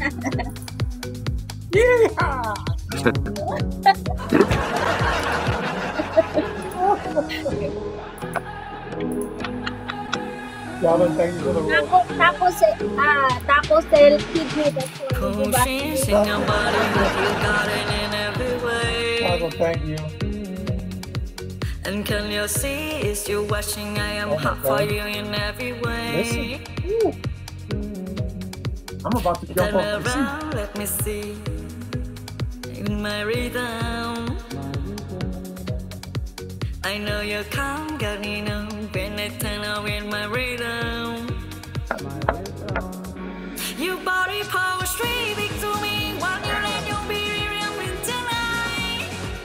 Yeah. Gavin, thank you for the rose. Tapos they'll keep me the phone. Gavin, thank you. And can you see is you watching? I am hot for you in every way. Listen. I'm about to jump off the seat. Let me see in my rhythm. I know you can't get enough when I turn up in my rhythm. Your body power straight big to me. While you let your be real tonight.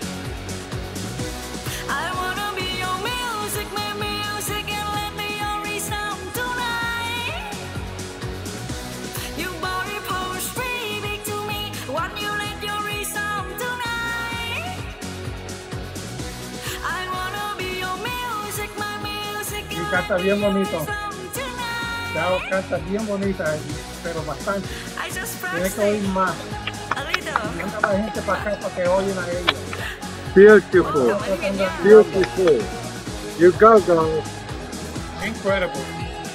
I wanna be your music, my music, and let me your rhythm tonight. Your body power straight big to me. While you let your rhythm tonight. I wanna be your music, my music, Y canta bien bonito. Chao, canta bien bonita, pero bastante. Tiene que oír más. Manda la gente para acá para que oyen a ella. Beautiful. Beautiful. You go, girl. Incredible.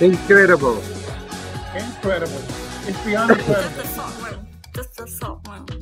Incredible. Incredible. It's beyond incredible. Just a soft one.